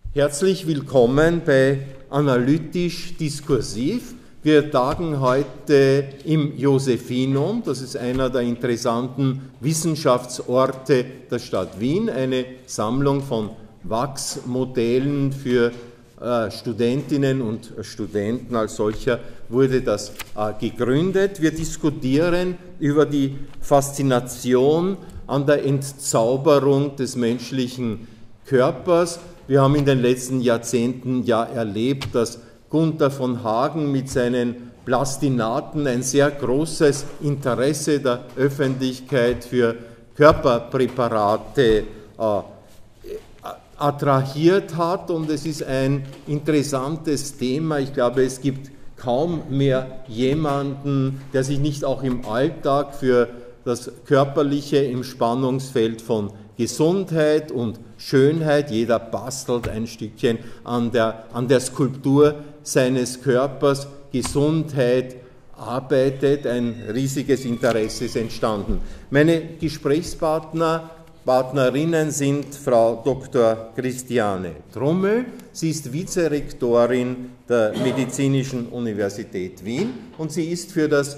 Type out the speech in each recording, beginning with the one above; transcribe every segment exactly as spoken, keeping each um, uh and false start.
Herzlich willkommen bei Analytisch Diskursiv. Wir tagen heute im Josephinum, das ist einer der interessanten Wissenschaftsorte der Stadt Wien, eine Sammlung von Wachsmodellen für äh, Studentinnen und Studenten. Als solcher wurde das äh, gegründet. Wir diskutieren über die Faszination an der Entzauberung des menschlichen Körpers. Wir haben in den letzten Jahrzehnten ja erlebt, dass Gunther von Hagen mit seinen Plastinaten ein sehr großes Interesse der Öffentlichkeit für Körperpräparate äh, attrahiert hat, und es ist ein interessantes Thema. Ich glaube, es gibt kaum mehr jemanden, der sich nicht auch im Alltag für das Körperliche im Spannungsfeld von Gesundheit und Schönheit, jeder bastelt ein Stückchen an der, an der Skulptur seines Körpers, Gesundheit arbeitet, ein riesiges Interesse ist entstanden. Meine Gesprächspartner, Partnerinnen sind Frau Doktor Christiane Trummel, sie ist Vizerektorin der Medizinischen Universität Wien und sie ist für das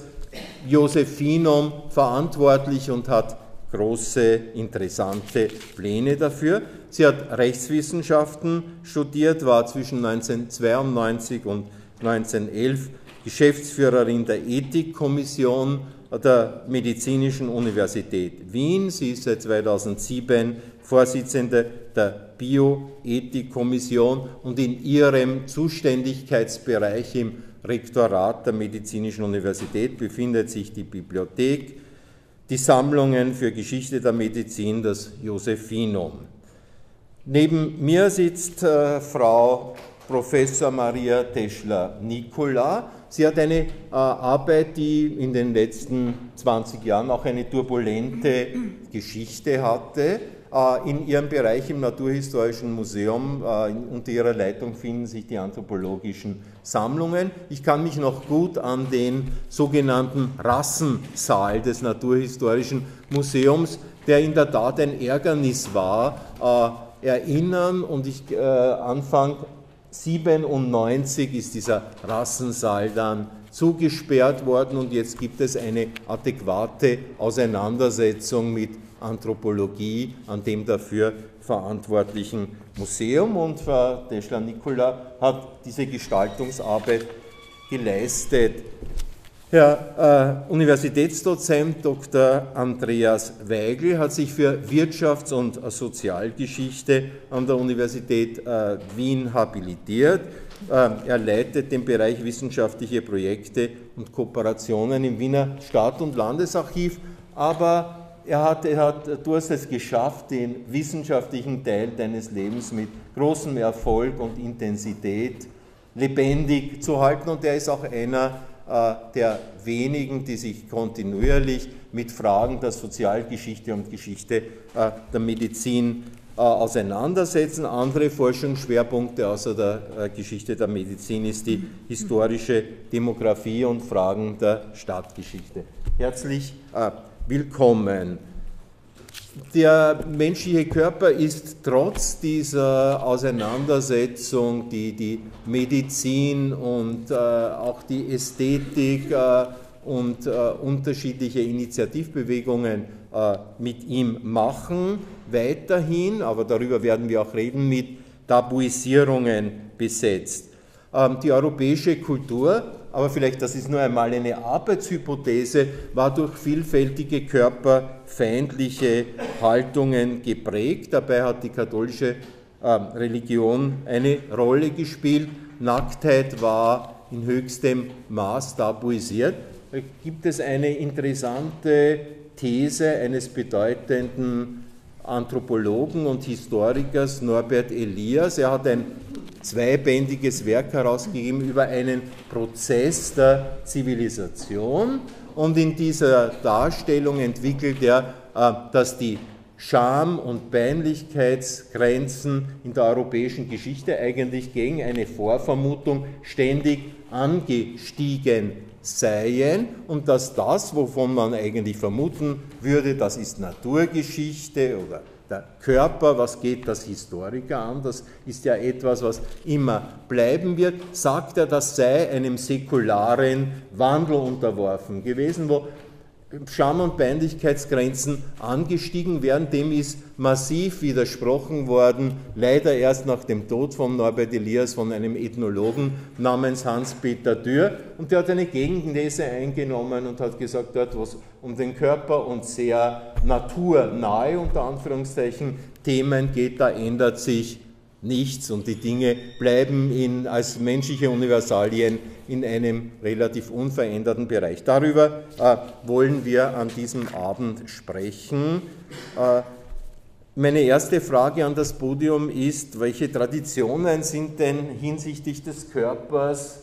Josephinum verantwortlich und hat große, interessante Pläne dafür. Sie hat Rechtswissenschaften studiert, war zwischen neunzehnhundertzweiundneunzig und neunzehnhundertelf Geschäftsführerin der Ethikkommission der Medizinischen Universität Wien. Sie ist seit zweitausendsieben Vorsitzende der Bioethikkommission und in ihrem Zuständigkeitsbereich im Rektorat der Medizinischen Universität befindet sich die Bibliothek, die Sammlungen für Geschichte der Medizin, das Josephinum. Neben mir sitzt äh, Frau Professor Maria Teschler-Nicola. Sie hat eine äh, Arbeit, die in den letzten zwanzig Jahren auch eine turbulente Geschichte hatte. Äh, in ihrem Bereich im Naturhistorischen Museum, äh, unter ihrer Leitung finden sich die anthropologischen Sammlungen. Ich kann mich noch gut an den sogenannten Rassensaal des Naturhistorischen Museums, der in der Tat ein Ärgernis war, äh, erinnern, und ich, äh, Anfang siebenundneunzig ist dieser Rassensaal dann zugesperrt worden und jetzt gibt es eine adäquate Auseinandersetzung mit Anthropologie an dem dafür verantwortlichen Museum, und Frau Teschler-Nicola hat diese Gestaltungsarbeit geleistet. Herr äh, Universitätsdozent Doktor Andreas Weigl hat sich für Wirtschafts- und Sozialgeschichte an der Universität äh, Wien habilitiert. Äh, er leitet den Bereich wissenschaftliche Projekte und Kooperationen im Wiener Stadt- und Landesarchiv, aber er hat, er hat, du hast es geschafft, den wissenschaftlichen Teil deines Lebens mit großem Erfolg und Intensität lebendig zu halten, und er ist auch einer äh, der wenigen, die sich kontinuierlich mit Fragen der Sozialgeschichte und Geschichte äh, der Medizin äh, auseinandersetzen. Andere Forschungsschwerpunkte außer der äh, Geschichte der Medizin ist die historische Demografie und Fragen der Stadtgeschichte. Herzlich äh, willkommen. Der menschliche Körper ist trotz dieser Auseinandersetzung, die die Medizin und äh, auch die Ästhetik äh, und äh, unterschiedliche Initiativbewegungen äh, mit ihm machen, weiterhin, aber darüber werden wir auch reden, mit Tabuisierungen besetzt. Ähm, die europäische Kultur, aber vielleicht das ist nur einmal eine Arbeitshypothese, war durch vielfältige körperfeindliche Haltungen geprägt. Dabei hat die katholische äh, Religion eine Rolle gespielt. Nacktheit war in höchstem Maß tabuisiert. Da gibt es eine interessante These eines bedeutenden Anthropologen und Historikers, Norbert Elias. Er hat ein zweibändiges Werk herausgegeben über einen Prozess der Zivilisation, und in dieser Darstellung entwickelt er, dass die Scham- und Peinlichkeitsgrenzen in der europäischen Geschichte eigentlich gegen eine Vorvermutung ständig angestiegen seien und dass das, wovon man eigentlich vermuten würde, das ist Naturgeschichte oder der Körper, was geht das Historiker an, das ist ja etwas, was immer bleiben wird, sagt er, das sei einem säkularen Wandel unterworfen gewesen, wo Scham- und Peinlichkeitsgrenzen angestiegen werden. Dem ist massiv widersprochen worden, leider erst nach dem Tod von Norbert Elias von einem Ethnologen namens Hans-Peter Dürr. Und der hat eine Gegenthese eingenommen und hat gesagt, dort wo es um den Körper und sehr naturnahe, unter Anführungszeichen, Themen geht, da ändert sich nichts und die Dinge bleiben in, als menschliche Universalien in einem relativ unveränderten Bereich. Darüber äh, wollen wir an diesem Abend sprechen. Äh, meine erste Frage an das Podium ist, welche Traditionen sind denn hinsichtlich des Körpers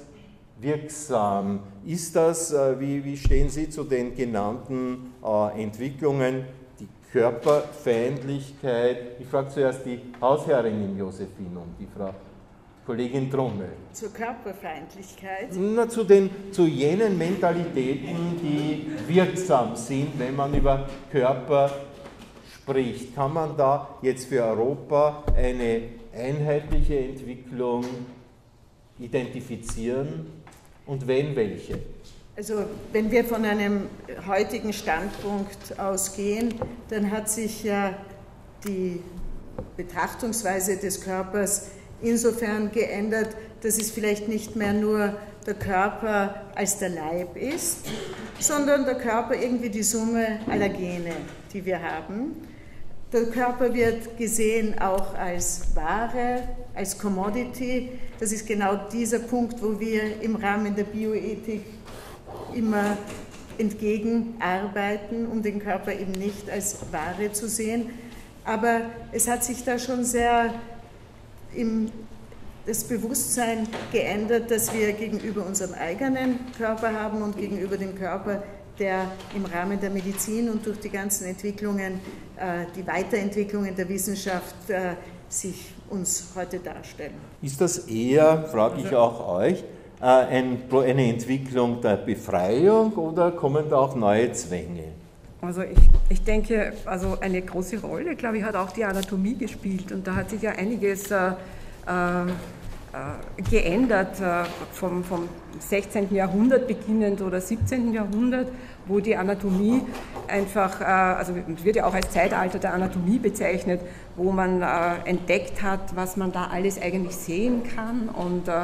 wirksam? Ist das, äh, wie, wie stehen Sie zu den genannten äh, Entwicklungen? Die Körperfeindlichkeit, ich frage zuerst die Hausherrin in Josephinum, die Frau Kollegin Trommel. Zur Körperfeindlichkeit? Na, zu, den, zu jenen Mentalitäten, die wirksam sind, wenn man über Körper spricht. Kann man da jetzt für Europa eine einheitliche Entwicklung identifizieren und wenn welche? Also wenn wir von einem heutigen Standpunkt ausgehen, dann hat sich ja die Betrachtungsweise des Körpers insofern geändert, dass es vielleicht nicht mehr nur der Körper als der Leib ist, sondern der Körper irgendwie die Summe aller Gene, die wir haben. Der Körper wird gesehen auch als Ware, als Commodity. Das ist genau dieser Punkt, wo wir im Rahmen der Bioethik immer entgegenarbeiten, um den Körper eben nicht als Ware zu sehen. Aber es hat sich da schon sehr im, das Bewusstsein geändert, dass wir gegenüber unserem eigenen Körper haben und gegenüber dem Körper, der im Rahmen der Medizin und durch die ganzen Entwicklungen, äh, die Weiterentwicklungen der Wissenschaft äh, sich uns heute darstellen. Ist das eher, frage ich auch euch, äh, ein, eine Entwicklung der Befreiung oder kommen da auch neue Zwänge? Also ich, ich denke, also eine große Rolle, glaube ich, hat auch die Anatomie gespielt und da hat sich ja einiges äh, äh, geändert äh, vom, vom sechzehnten Jahrhundert beginnend oder siebzehnten Jahrhundert, wo die Anatomie einfach, äh, also wird ja auch als Zeitalter der Anatomie bezeichnet, wo man äh, entdeckt hat, was man da alles eigentlich sehen kann und äh,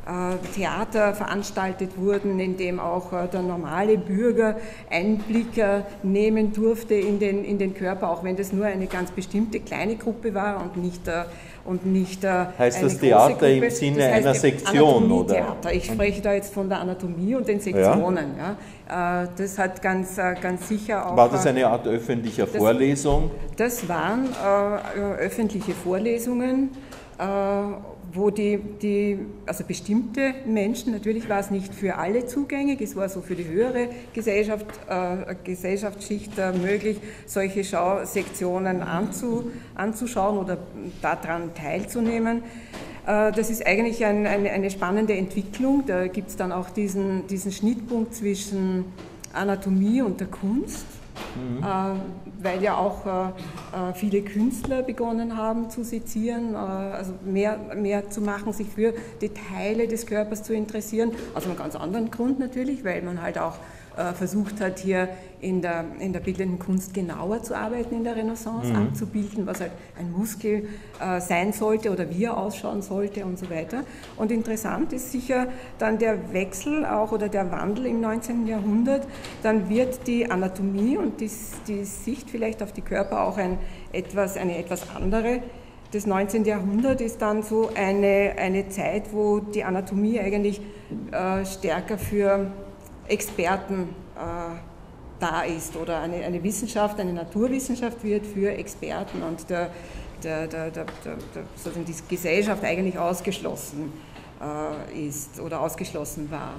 Theater veranstaltet wurden, in dem auch der normale Bürger Einblick nehmen durfte in den, in den Körper, auch wenn das nur eine ganz bestimmte kleine Gruppe war und nicht, und nicht heißt eine das Theater Gruppe. im Sinne das heißt einer Sektion, oder? Theater. Ich spreche da jetzt von der Anatomie und den Sektionen. Ja. Ja. Das hat ganz, ganz sicher auch... War das eine Art öffentlicher das, Vorlesung? Das waren äh, öffentliche Vorlesungen, äh, wo die, die, also bestimmte Menschen, natürlich war es nicht für alle zugänglich, es war so für die höhere Gesellschaft, äh, Gesellschaftsschicht äh, möglich, solche Schausektionen anzu, anzuschauen oder daran teilzunehmen. Äh, das ist eigentlich ein, eine, eine spannende Entwicklung, da gibt es dann auch diesen, diesen Schnittpunkt zwischen Anatomie und der Kunst. Mhm. Äh, weil ja auch äh, viele Künstler begonnen haben zu sezieren, äh, also mehr, mehr zu machen, sich für Details des Körpers zu interessieren, aus einem ganz anderen Grund natürlich, weil man halt auch äh, versucht hat, hier in der, in der bildenden Kunst genauer zu arbeiten in der Renaissance, mhm. abzubilden, was halt ein Muskel äh, sein sollte oder wie er ausschauen sollte und so weiter. Und interessant ist sicher dann der Wechsel auch oder der Wandel im neunzehnten Jahrhundert. Dann wird die Anatomie und die, die Sicht vielleicht auf die Körper auch ein etwas, eine etwas andere. Das neunzehnte Jahrhundert ist dann so eine, eine Zeit, wo die Anatomie eigentlich äh, stärker für Experten äh, da ist oder eine, eine Wissenschaft, eine Naturwissenschaft wird für Experten und der, der, der, der, der, sozusagen die Gesellschaft eigentlich ausgeschlossen äh, ist oder ausgeschlossen war.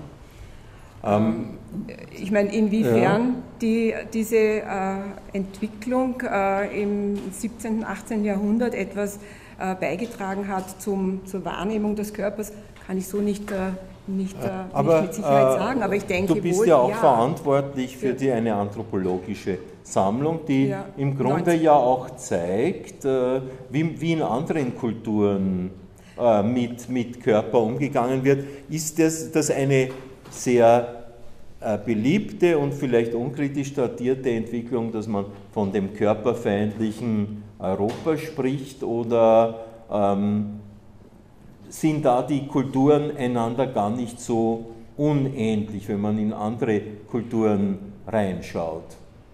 Ähm, ich meine, inwiefern ja. die, diese äh, Entwicklung äh, im siebzehnten, achtzehnten Jahrhundert etwas äh, beigetragen hat zum, zur Wahrnehmung des Körpers, kann ich so nicht äh, Nicht, äh, aber, nicht mit Sicherheit äh, sagen, aber ich denke du bist wohl, ja auch ja. verantwortlich für die eine anthropologische Sammlung, die ja, im Grunde ja auch zeigt, äh, wie, wie in anderen Kulturen äh, mit, mit Körper umgegangen wird. Ist das, das eine sehr äh, beliebte und vielleicht unkritisch datierte Entwicklung, dass man von dem körperfeindlichen Europa spricht, oder ähm, sind da die Kulturen einander gar nicht so unähnlich, wenn man in andere Kulturen reinschaut?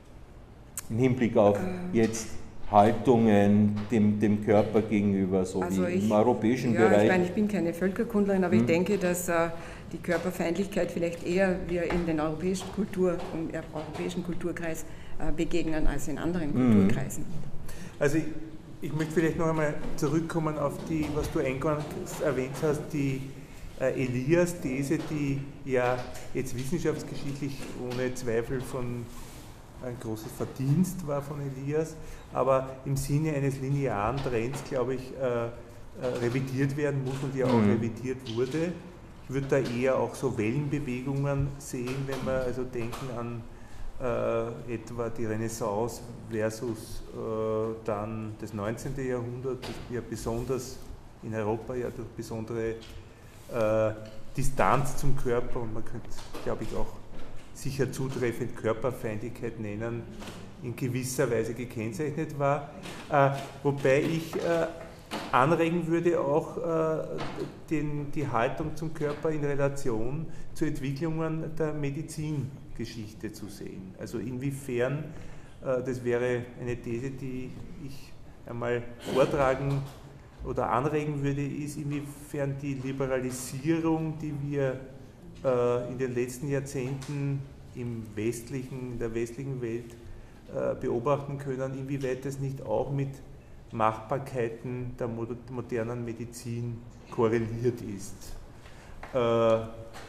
Im Hinblick auf jetzt Haltungen dem, dem Körper gegenüber, so also wie ich, im europäischen ja, Bereich. Ich meine, ich bin keine Völkerkundlerin, aber hm. ich denke, dass äh, die Körperfeindlichkeit vielleicht eher wir in den europäischen, Kultur, im europäischen Kulturkreis äh, begegnen als in anderen hm. Kulturkreisen. Also ich, ich möchte vielleicht noch einmal zurückkommen auf die, was du eingangs erwähnt hast, die äh, Elias-These, die ja jetzt wissenschaftsgeschichtlich ohne Zweifel von ein großes Verdienst war von Elias, aber im Sinne eines linearen Trends, glaube ich, äh, äh, revidiert werden muss und ja auch mhm. revidiert wurde. Ich würde da eher auch so Wellenbewegungen sehen, wenn wir also denken an äh, etwa die Renaissance versus äh, dann das neunzehnte. Jahrhundert, das ja besonders in Europa ja durch besondere äh, Distanz zum Körper, und man könnte, glaube ich, auch sicher zutreffend Körperfeindlichkeit nennen, in gewisser Weise gekennzeichnet war. Äh, wobei ich äh, anregen würde, auch äh, den, die Haltung zum Körper in Relation zu Entwicklungen der Medizingeschichte zu sehen. Also inwiefern, äh, das wäre eine These, die ich einmal vortragen oder anregen würde, ist, inwiefern die Liberalisierung, die wir in den letzten Jahrzehnten im westlichen, in der westlichen Welt äh, beobachten können, inwieweit das nicht auch mit Machbarkeiten der modernen Medizin korreliert ist. Äh,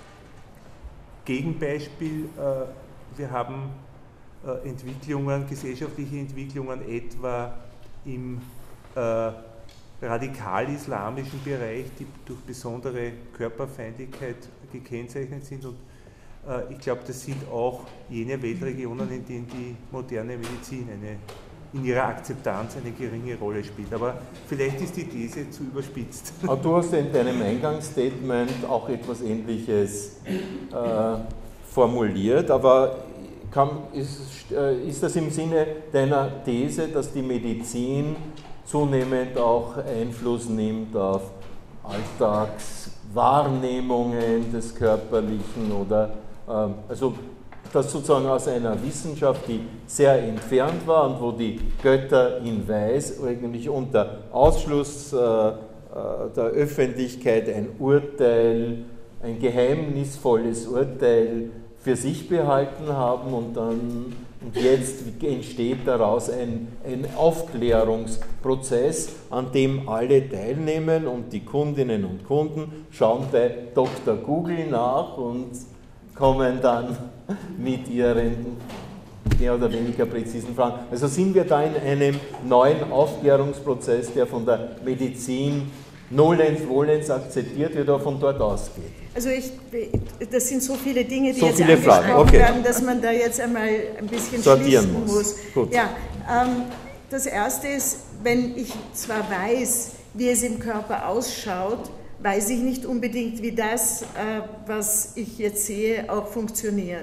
Gegenbeispiel, äh, wir haben äh, Entwicklungen, gesellschaftliche Entwicklungen etwa im äh, radikal-islamischen Bereich, die durch besondere Körperfeindlichkeit gekennzeichnet sind, und äh, ich glaube, das sind auch jene Weltregionen, in denen die moderne Medizin eine, in ihrer Akzeptanz eine geringe Rolle spielt. Aber vielleicht ist die These zu überspitzt. Aber du hast in deinem Eingangsstatement auch etwas Ähnliches äh, formuliert, aber kann, ist, äh, ist das im Sinne deiner These, dass die Medizin zunehmend auch Einfluss nimmt auf Alltagswahrnehmungen des Körperlichen, oder ähm, also das sozusagen aus einer Wissenschaft, die sehr entfernt war und wo die Götter in Weiß eigentlich unter Ausschluss äh, äh, der Öffentlichkeit ein Urteil, ein geheimnisvolles Urteil für sich behalten haben, und dann und jetzt entsteht daraus ein, ein Aufklärungsprozess, an dem alle teilnehmen, und die Kundinnen und Kunden schauen bei Doktor Google nach und kommen dann mit ihren mehr oder weniger präzisen Fragen. Also sind wir da in einem neuen Aufklärungsprozess, der von der Medizin nolens volens akzeptiert wird oder von dort ausgeht? Also ich, das sind so viele Dinge, die so jetzt viele angesprochen Fragen. Okay. werden, dass man da jetzt einmal ein bisschen sortieren schließen muss. muss. Gut. Ja, ähm, das Erste ist, wenn ich zwar weiß, wie es im Körper ausschaut, weiß ich nicht unbedingt, wie das, äh, was ich jetzt sehe, auch funktioniert.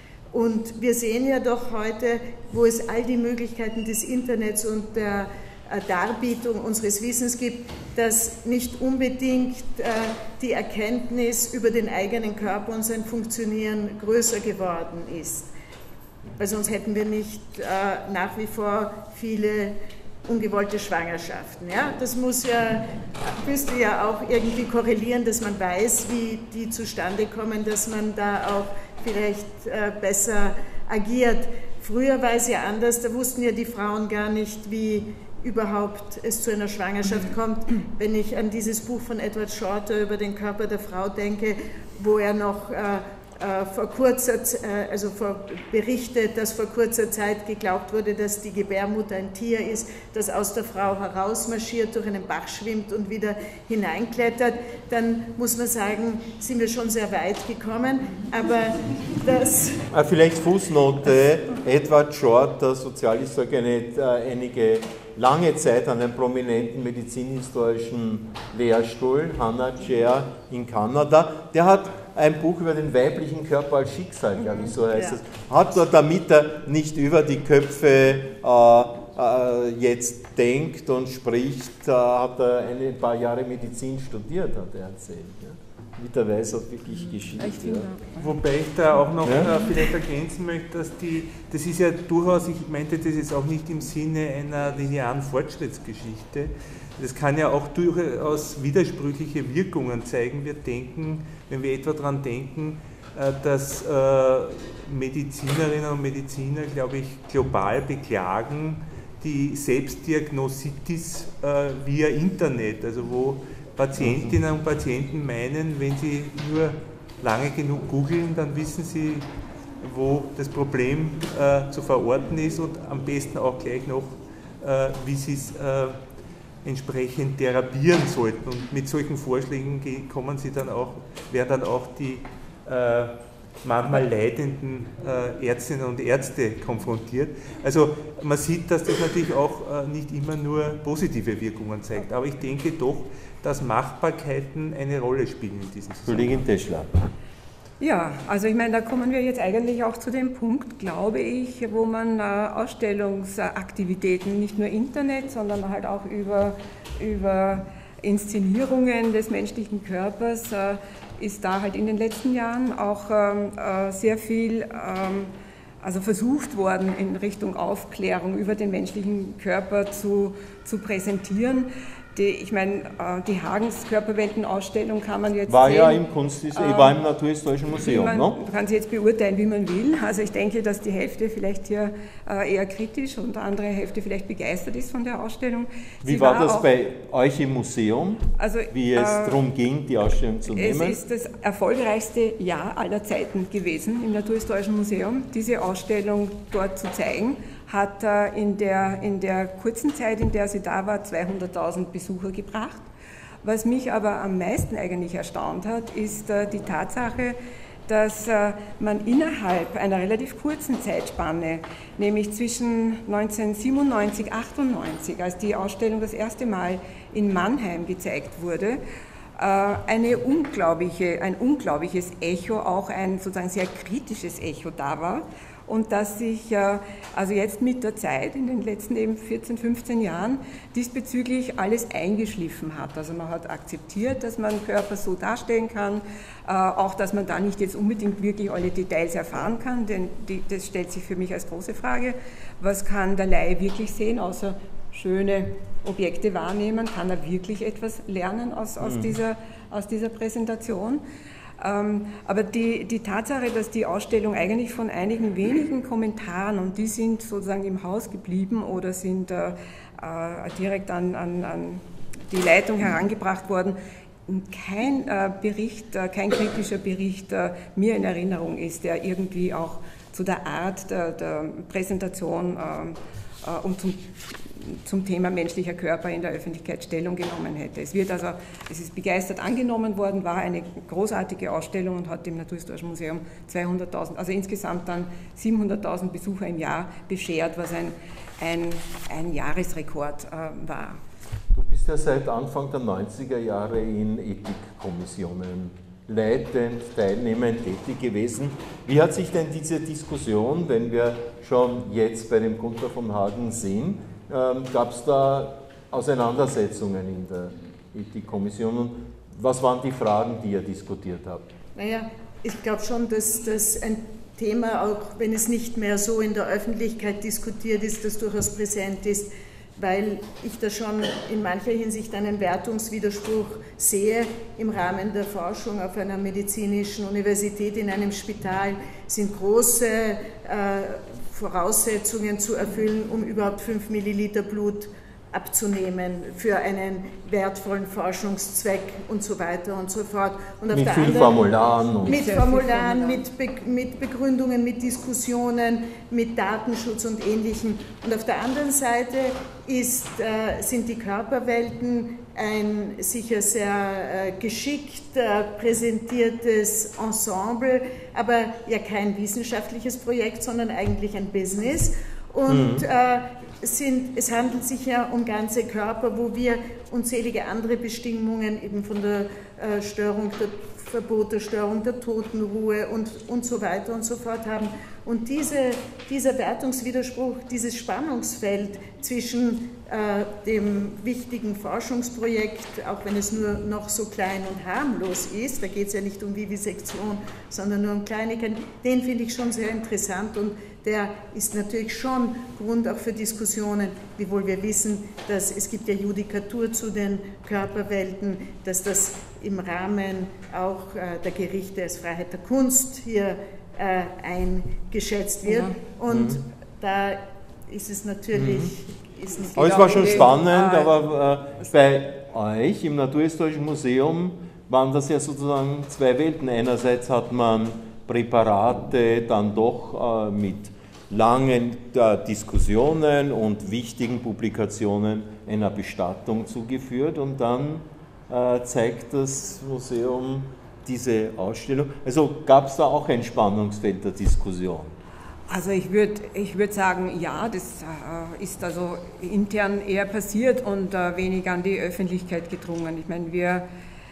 Und wir sehen ja doch heute, wo es all die Möglichkeiten des Internets und der Darbietung unseres Wissens gibt, dass nicht unbedingt äh, die Erkenntnis über den eigenen Körper und sein Funktionieren größer geworden ist. Weil sonst hätten wir nicht äh, nach wie vor viele ungewollte Schwangerschaften. Ja? Das muss ja, müsste ja auch irgendwie korrelieren, dass man weiß, wie die zustande kommen, dass man da auch vielleicht äh, besser agiert. Früher war es ja anders, da wussten ja die Frauen gar nicht, wie überhaupt es zu einer Schwangerschaft kommt. Wenn ich an dieses Buch von Edward Shorter über den Körper der Frau denke, wo er noch äh, äh, vor kurzer, äh, also vor, berichtet, dass vor kurzer Zeit geglaubt wurde, dass die Gebärmutter ein Tier ist, das aus der Frau herausmarschiert, durch einen Bach schwimmt und wieder hineinklettert, dann muss man sagen, sind wir schon sehr weit gekommen. Aber das... Vielleicht Fußnote, Edward Short, der Sozialhistoriker, äh, einige lange Zeit an einem prominenten medizinhistorischen Lehrstuhl, Hannah Chair in Kanada. Der hat ein Buch über den weiblichen Körper als Schicksal, glaube ich, so heißt es. Hat er, damit er nicht über die Köpfe äh, äh, jetzt denkt und spricht, äh, hat er ein paar Jahre Medizin studiert, hat er erzählt. Ja. Mit der weiß auch wirklich Geschichte. Ja. Wobei ich da auch noch ja? äh, vielleicht ergänzen möchte, dass die, das ist ja durchaus, ich meinte das jetzt auch nicht im Sinne einer linearen Fortschrittsgeschichte, das kann ja auch durchaus widersprüchliche Wirkungen zeigen. Wir denken, wenn wir etwa daran denken, äh, dass äh, Medizinerinnen und Mediziner, glaube ich, global beklagen, die Selbstdiagnositis äh, via Internet, also wo Patientinnen und Patienten meinen, wenn sie nur lange genug googeln, dann wissen sie, wo das Problem äh, zu verorten ist und am besten auch gleich noch, äh, wie sie es äh, entsprechend therapieren sollten. Und mit solchen Vorschlägen kommen sie dann auch, werden dann auch die äh, manchmal leidenden äh, Ärztinnen und Ärzte konfrontiert. Also man sieht, dass das natürlich auch äh, nicht immer nur positive Wirkungen zeigt, aber ich denke doch, dass Machbarkeiten eine Rolle spielen in diesem Zusammenhang. Kollegin Teschler. Ja, also ich meine, da kommen wir jetzt eigentlich auch zu dem Punkt, glaube ich, wo man äh, Ausstellungsaktivitäten, nicht nur Internet, sondern halt auch über, über Inszenierungen des menschlichen Körpers, äh, ist da halt in den letzten Jahren auch ähm, äh, sehr viel ähm, also versucht worden, in Richtung Aufklärung über den menschlichen Körper zu, zu präsentieren. Die, ich meine, die Hagens Körperweltenausstellung kann man jetzt war sehen, ja im Kunst, äh, war im Naturhistorischen Museum, man, ne? Man kann sie jetzt beurteilen, wie man will. Also ich denke, dass die Hälfte vielleicht hier äh, eher kritisch und die andere Hälfte vielleicht begeistert ist von der Ausstellung. Wie sie war, war das auch, bei euch im Museum, also, wie es äh, darum ging, die Ausstellung zu nehmen? Es ist das erfolgreichste Jahr aller Zeiten gewesen im Naturhistorischen Museum, diese Ausstellung dort zu zeigen. Hat in der, in der kurzen Zeit, in der sie da war, zweihunderttausend Besucher gebracht. Was mich aber am meisten eigentlich erstaunt hat, ist die Tatsache, dass man innerhalb einer relativ kurzen Zeitspanne, nämlich zwischen neunzehnhundertsiebenundneunzig und achtundneunzig, als die Ausstellung das erste Mal in Mannheim gezeigt wurde, eine unglaubliche, ein unglaubliches Echo, auch ein sozusagen sehr kritisches Echo da war. Und dass sich also jetzt mit der Zeit, in den letzten eben vierzehn, fünfzehn Jahren, diesbezüglich alles eingeschliffen hat. Also man hat akzeptiert, dass man Körper so darstellen kann, auch dass man da nicht jetzt unbedingt wirklich alle Details erfahren kann, denn die, das stellt sich für mich als große Frage, was kann der Laie wirklich sehen, außer schöne Objekte wahrnehmen, kann er wirklich etwas lernen aus, aus, mhm. dieser, aus dieser Präsentation? Ähm, aber die, die Tatsache, dass die Ausstellung eigentlich von einigen wenigen Kommentaren, und die sind sozusagen im Haus geblieben oder sind äh, äh, direkt an, an, an die Leitung herangebracht worden, kein äh, Bericht, äh, kein kritischer Bericht äh, mir in Erinnerung ist, der irgendwie auch zu der Art der, der Präsentation äh, äh, und zum zum Thema menschlicher Körper in der Öffentlichkeit Stellung genommen hätte. Es wird also, es ist begeistert angenommen worden, war eine großartige Ausstellung und hat dem Naturhistorischen Museum zweihunderttausend, also insgesamt dann siebenhunderttausend Besucher im Jahr beschert, was ein, ein, ein Jahresrekord äh, war. Du bist ja seit Anfang der neunziger Jahre in Ethikkommissionen leitend, teilnehmend tätig gewesen. Wie hat sich denn diese Diskussion, wenn wir schon jetzt bei dem Gunther von Hagen sind, Ähm, gab es da Auseinandersetzungen in der Ethikkommission und was waren die Fragen, die ihr diskutiert habt? Naja, ich glaube schon, dass das ein Thema, auch wenn es nicht mehr so in der Öffentlichkeit diskutiert ist, das durchaus präsent ist, weil ich da schon in mancher Hinsicht einen Wertungswiderspruch sehe. Im Rahmen der Forschung auf einer medizinischen Universität in einem Spital sind große äh, Voraussetzungen zu erfüllen, um überhaupt fünf Milliliter Blut abzunehmen für einen wertvollen Forschungszweck und so weiter und so fort. Und auf mit der viel anderen, Formularen. Und mit Formularen, mit, Be mit Begründungen, mit Diskussionen, mit Datenschutz und Ähnlichem. Und auf der anderen Seite ist, äh, sind die Körperwelten ein sicher sehr äh, geschickt äh, präsentiertes Ensemble, aber ja kein wissenschaftliches Projekt, sondern eigentlich ein Business. Und mhm. äh, Sind, es handelt sich ja um ganze Körper, wo wir unzählige andere Bestimmungen eben von der äh, Störung, der Verbot der Störung der Totenruhe und, und so weiter und so fort haben. Und diese, dieser Wertungswiderspruch, dieses Spannungsfeld zwischen äh, dem wichtigen Forschungsprojekt, auch wenn es nur noch so klein und harmlos ist, da geht es ja nicht um Vivisektion, sondern nur um Kleinigkeiten, den finde ich schon sehr interessant und der ist natürlich schon Grund auch für Diskussionen, wiewohl wir wissen, dass es gibt ja Judikatur zu den Körperwelten, dass das im Rahmen auch äh, der Gerichte als Freiheit der Kunst hier äh, eingeschätzt wird. Ja. Und mhm. da ist es natürlich... Mhm. Ist nicht aber es war schon spannend, aber äh, bei euch im Naturhistorischen Museum waren das ja sozusagen zwei Welten. Einerseits hat man Präparate dann doch äh, mit langen äh, Diskussionen und wichtigen Publikationen einer Bestattung zugeführt und dann äh, zeigt das Museum diese Ausstellung. Also gab es da auch ein Spannungsfeld der Diskussion? Also ich würde ich würd sagen, ja, das äh, ist also intern eher passiert und äh, wenig an die Öffentlichkeit gedrungen. Ich meine, wir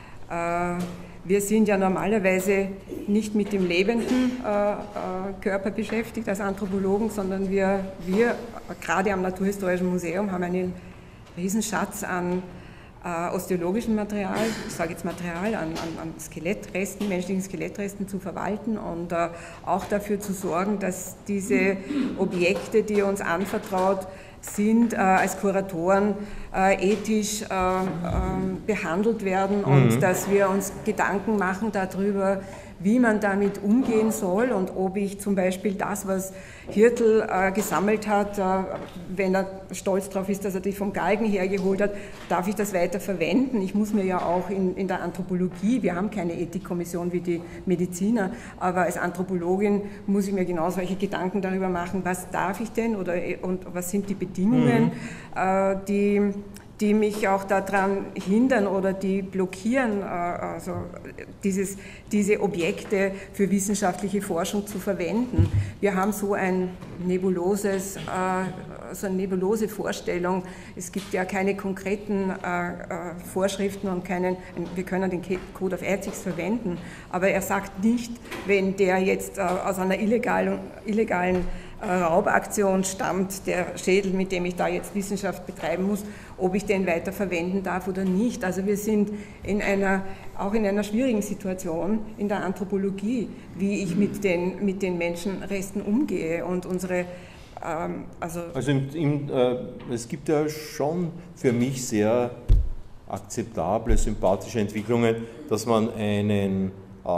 äh, Wir sind ja normalerweise nicht mit dem lebenden äh, äh, Körper beschäftigt als Anthropologen, sondern wir, wir gerade am Naturhistorischen Museum haben einen Riesenschatz an äh, osteologischem Material, ich sage jetzt Material, an, an, an Skelettresten, menschlichen Skelettresten zu verwalten und äh, auch dafür zu sorgen, dass diese Objekte, die uns anvertraut sind, äh, als Kuratoren äh, ethisch äh, äh, behandelt werden und mhm. dass wir uns Gedanken machen darüber, wie man damit umgehen soll und ob ich zum Beispiel das, was Hirtl äh, gesammelt hat, äh, wenn er stolz darauf ist, dass er die vom Galgen hergeholt hat, darf ich das weiter verwenden? Ich muss mir ja auch in, in der Anthropologie, wir haben keine Ethikkommission wie die Mediziner, aber als Anthropologin muss ich mir genau solche Gedanken darüber machen, was darf ich denn oder, und was sind die Bedingungen, mhm. äh, die... die mich auch daran hindern oder die blockieren, also dieses, diese Objekte für wissenschaftliche Forschung zu verwenden. Wir haben so ein nebuloses, so eine nebulose Vorstellung. Es gibt ja keine konkreten Vorschriften und keinen, wir können den Code of Ethics verwenden, aber er sagt nicht, wenn der jetzt aus einer illegalen, illegalen Raubaktion stammt, der Schädel, mit dem ich da jetzt Wissenschaft betreiben muss, ob ich den weiter verwenden darf oder nicht. Also wir sind in einer, auch in einer schwierigen Situation in der Anthropologie, wie ich mit den, mit den Menschenresten umgehe und unsere ähm, also, also im, im, äh, es gibt ja schon für mich sehr akzeptable, sympathische Entwicklungen, dass man einen äh,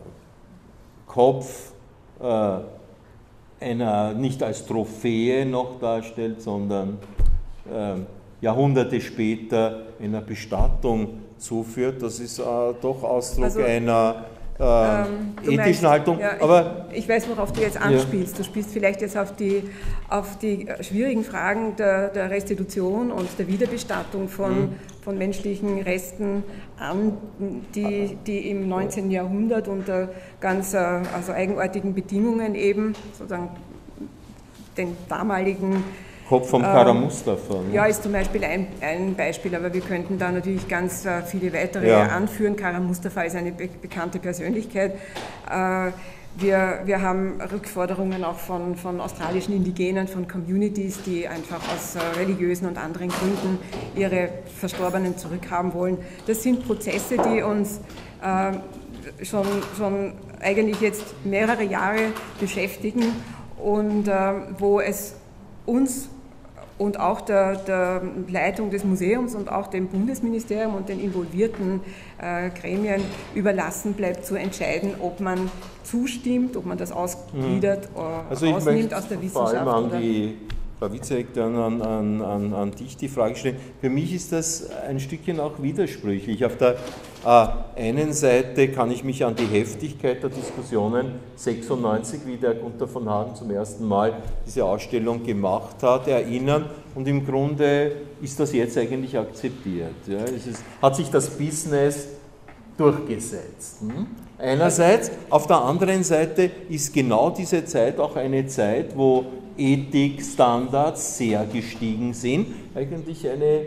Kopf äh, einer nicht als Trophäe noch darstellt, sondern äh, Jahrhunderte später einer Bestattung zuführt. Das ist äh, doch Ausdruck also, einer äh, ähm, ethischen meinst, Haltung. Ja, aber ich, ich weiß, worauf du jetzt anspielst. Ja. Du spielst vielleicht jetzt auf die, auf die schwierigen Fragen der, der Restitution und der Wiederbestattung von, mhm. von menschlichen Resten an, die, die im neunzehnten Jahrhundert unter ganz also eigenartigen Bedingungen eben sozusagen den damaligen Kopf vom Kara Mustafa. Ne? Ja, ist zum Beispiel ein, ein Beispiel, aber wir könnten da natürlich ganz äh, viele weitere ja. anführen. Kara Mustafa ist eine be bekannte Persönlichkeit. Äh, wir, wir haben Rückforderungen auch von, von australischen Indigenen, von Communities, die einfach aus äh, religiösen und anderen Gründen ihre Verstorbenen zurückhaben wollen. Das sind Prozesse, die uns äh, schon, schon eigentlich jetzt mehrere Jahre beschäftigen und äh, wo es uns und auch der, der Leitung des Museums und auch dem Bundesministerium und den involvierten äh, Gremien überlassen bleibt, zu entscheiden, ob man zustimmt, ob man das ausgliedert, also ausnimmt aus der Wissenschaft. Vor allem an die Frau Vizedirektor, an, an, an, an dich die Frage stellen. Für mich ist das ein Stückchen auch widersprüchlich. Auf der äh, einen Seite kann ich mich an die Heftigkeit der Diskussionen sechsundneunzig, wie der Gunther von Hagen zum ersten Mal diese Ausstellung gemacht hat, erinnern. Und im Grunde ist das jetzt eigentlich akzeptiert. Ja. Es ist, hat sich das Business durchgesetzt. Hm? Einerseits, auf der anderen Seite ist genau diese Zeit auch eine Zeit, wo Ethikstandards sehr gestiegen sind, eigentlich eine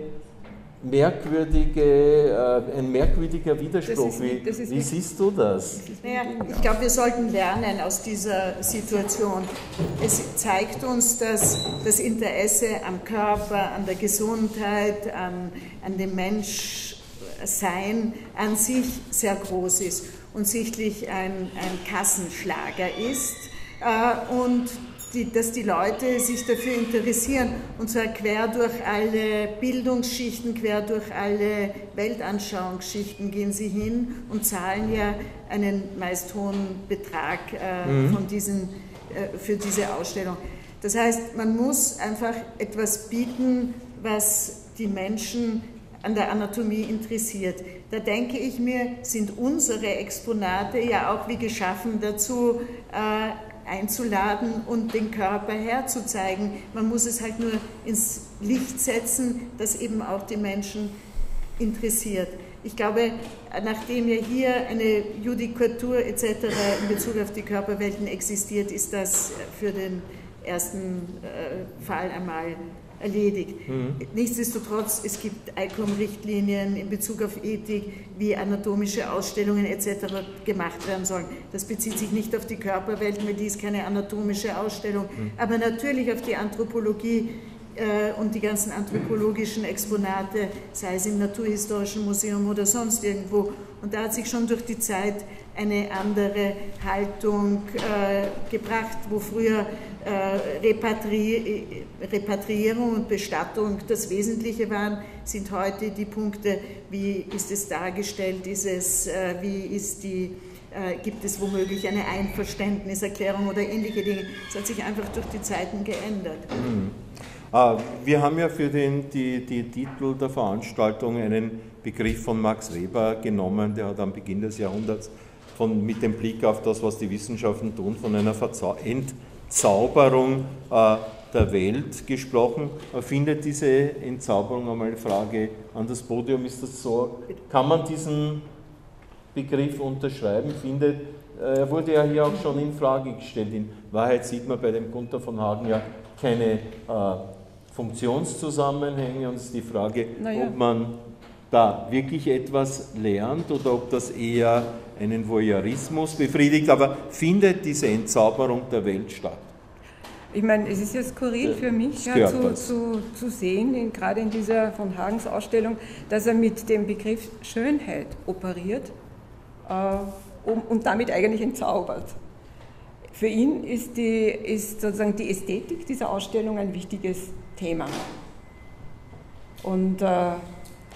merkwürdige, äh, ein merkwürdiger Widerspruch. Das ist, das ist wie, wie siehst du das? Naja, ich glaube, wir sollten lernen aus dieser Situation. Es zeigt uns, dass das Interesse am Körper, an der Gesundheit, an, an dem Menschsein an sich sehr groß ist und sichtlich ein, ein Kassenschlager ist äh, und die, dass die Leute sich dafür interessieren, und zwar quer durch alle Bildungsschichten, quer durch alle Weltanschauungsschichten gehen sie hin und zahlen ja einen meist hohen Betrag äh, mhm. von diesen, äh, für diese Ausstellung. Das heißt, man muss einfach etwas bieten, was die Menschen an der Anatomie interessiert. Da denke ich mir, sind unsere Exponate ja auch wie geschaffen dazu, äh, einzuladen und den Körper herzuzeigen. Man muss es halt nur ins Licht setzen, das eben auch die Menschen interessiert. Ich glaube, nachdem ja hier eine Judikatur et cetera in Bezug auf die Körperwelten existiert, ist das für den ersten äh, Fall einmal erledigt. Mhm. Nichtsdestotrotz, es gibt I C O M-Richtlinien in Bezug auf Ethik, wie anatomische Ausstellungen et cetera gemacht werden sollen. Das bezieht sich nicht auf die Körperwelten, weil die ist keine anatomische Ausstellung, mhm. aber natürlich auf die Anthropologie äh, und die ganzen anthropologischen Exponate, sei es im Naturhistorischen Museum oder sonst irgendwo. Und da hat sich schon durch die Zeit eine andere Haltung äh, gebracht, wo früher äh, Repatri Repatriierung und Bestattung das Wesentliche waren, sind heute die Punkte, wie ist es dargestellt, ist es, äh, wie ist die, äh, gibt es womöglich eine Einverständniserklärung oder ähnliche Dinge. Es hat sich einfach durch die Zeiten geändert. Mhm. Ah, wir haben ja für den, die, die Titel der Veranstaltung einen Begriff von Max Weber genommen, der hat am Beginn des Jahrhunderts von, mit dem Blick auf das, was die Wissenschaften tun, von einer Verzau Entzauberung äh, der Welt gesprochen. Findet diese Entzauberung, einmal eine Frage an das Podium, ist das so, kann man diesen Begriff unterschreiben? Findet, äh, er wurde ja hier auch schon in Frage gestellt. In Wahrheit sieht man bei dem Gunther von Hagen ja keine äh, Funktionszusammenhänge, und es ist die Frage, naja. ob man da wirklich etwas lernt oder ob das eher einen Voyeurismus befriedigt, aber findet diese Entzauberung der Welt statt? Ich meine, es ist ja skurril für mich ja, zu, zu, zu sehen, in, gerade in dieser von Hagens Ausstellung, dass er mit dem Begriff Schönheit operiert äh, um, und damit eigentlich entzaubert. Für ihn ist, die, ist sozusagen die Ästhetik dieser Ausstellung ein wichtiges Thema. Und äh, äh,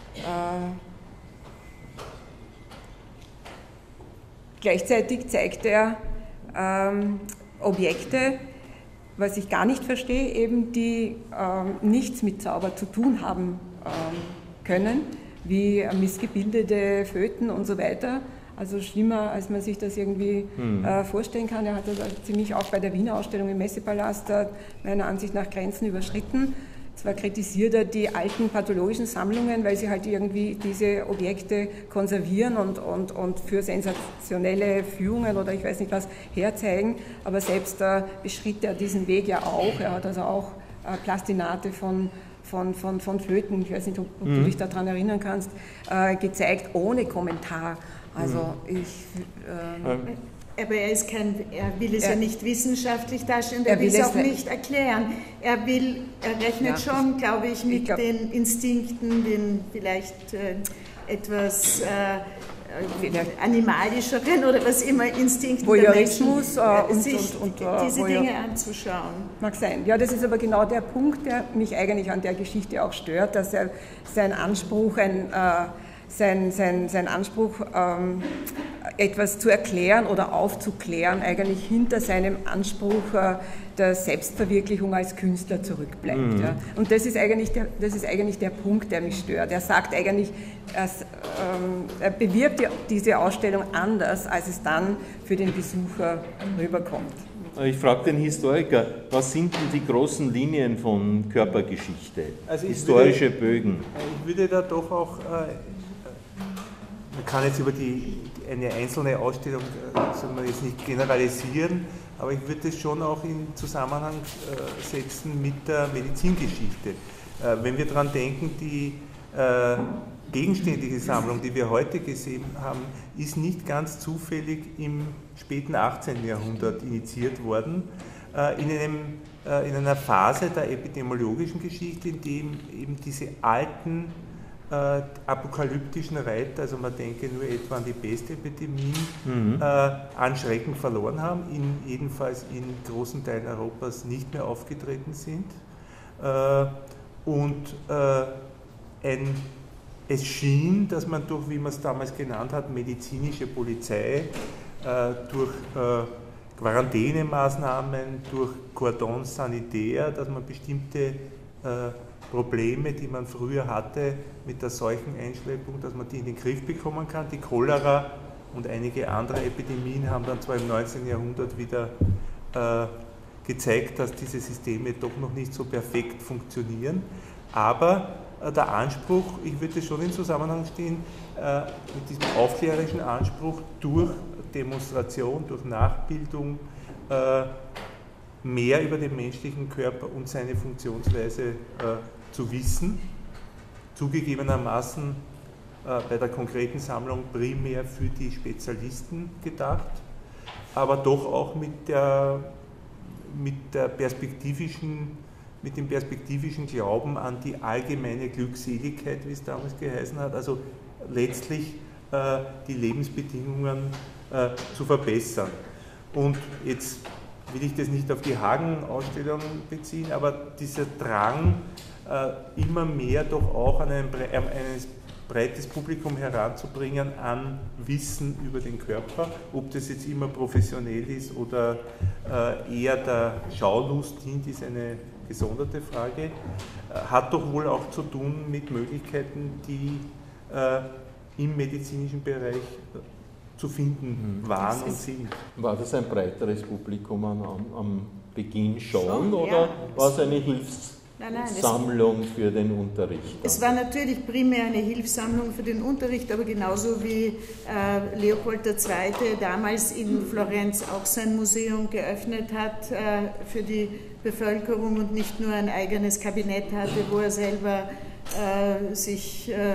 gleichzeitig zeigt er ähm, Objekte, was ich gar nicht verstehe, eben die ähm, nichts mit Zauber zu tun haben ähm, können, wie missgebildete Föten und so weiter. Also schlimmer, als man sich das irgendwie hm. äh, vorstellen kann. Er hat das also ziemlich auch bei der Wiener Ausstellung im Messepalast äh, meiner Ansicht nach Grenzen überschritten. Zwar kritisiert er die alten pathologischen Sammlungen, weil sie halt irgendwie diese Objekte konservieren und, und, und für sensationelle Führungen oder ich weiß nicht was herzeigen, aber selbst äh, beschritt er diesen Weg ja auch. Er hat also auch äh, Plastinate von, von, von, von Flöten, ich weiß nicht, ob, ob mhm. du dich daran erinnern kannst, äh, gezeigt ohne Kommentar. Also ich... Ähm, Aber er, ist kein, er will es ja, ja nicht wissenschaftlich darstellen, er, er will es auch nicht erklären. Er, will, er rechnet ja, schon, ich, glaube ich, mit ich glaub, den Instinkten, den vielleicht äh, etwas äh, animalischeren oder was immer Instinkten Voyeurismus der Menschen, äh, und, sich und, und, und, diese Voyeur Dinge anzuschauen. Mag sein. Ja, das ist aber genau der Punkt, der mich eigentlich an der Geschichte auch stört, dass er sein Anspruch ein... Äh, Sein, sein, sein Anspruch, ähm, etwas zu erklären oder aufzuklären, eigentlich hinter seinem Anspruch äh, der Selbstverwirklichung als Künstler zurückbleibt. Mhm. Ja. Und das ist, eigentlich der, das ist eigentlich der Punkt, der mich stört. Er sagt eigentlich, er, ähm, er bewirbt die, diese Ausstellung anders, als es dann für den Besucher rüberkommt. Ich frage den Historiker, was sind denn die großen Linien von Körpergeschichte? Also historische würde, Bögen. Ich würde da doch auch, äh, man kann jetzt über die, eine einzelne Ausstellung äh, soll man jetzt nicht generalisieren, aber ich würde es schon auch in Zusammenhang äh, setzen mit der Medizingeschichte. Äh, wenn wir daran denken, die äh, gegenständliche Sammlung, die wir heute gesehen haben, ist nicht ganz zufällig im späten achtzehnten Jahrhundert initiiert worden, äh, in, einem, äh, in einer Phase der epidemiologischen Geschichte, in dem eben diese alten äh, apokalyptischen Reiter, also man denke nur etwa an die Pestepidemien, mhm. äh, an Schrecken verloren haben, in, jedenfalls in großen Teilen Europas nicht mehr aufgetreten sind äh, und äh, ein Es schien, dass man durch, wie man es damals genannt hat, medizinische Polizei, äh, durch äh, Quarantänemaßnahmen, durch Cordon sanitaire, dass man bestimmte äh, Probleme, die man früher hatte mit der Seucheneinschleppung, dass man die in den Griff bekommen kann. Die Cholera und einige andere Epidemien haben dann zwar im neunzehnten Jahrhundert wieder äh, gezeigt, dass diese Systeme doch noch nicht so perfekt funktionieren, aber der Anspruch, ich würde schon in Zusammenhang stehen, äh, mit diesem aufklärerischen Anspruch durch Demonstration, durch Nachbildung äh, mehr über den menschlichen Körper und seine Funktionsweise äh, zu wissen, zugegebenermaßen äh, bei der konkreten Sammlung primär für die Spezialisten gedacht, aber doch auch mit der, mit der perspektivischen mit dem perspektivischen Glauben an die allgemeine Glückseligkeit, wie es damals geheißen hat, also letztlich äh, die Lebensbedingungen äh, zu verbessern. Und jetzt will ich das nicht auf die Hagen-Ausstellung beziehen, aber dieser Drang, äh, immer mehr doch auch an ein, ein breites Publikum heranzubringen an Wissen über den Körper, ob das jetzt immer professionell ist oder äh, eher der Schaulust dient, ist eine gesonderte Frage, hat doch wohl auch zu tun mit Möglichkeiten, die äh, im medizinischen Bereich äh, zu finden waren und sind. War das ein breiteres Publikum am, am Beginn schon, schon oder ja. war es eine Hilfssammlung für den Unterricht? Es war natürlich primär eine Hilfssammlung für den Unterricht, aber genauso wie äh, Leopold der Zweite damals in Florenz auch sein Museum geöffnet hat äh, für die Bevölkerung und nicht nur ein eigenes Kabinett hatte, wo er selber äh, sich, äh,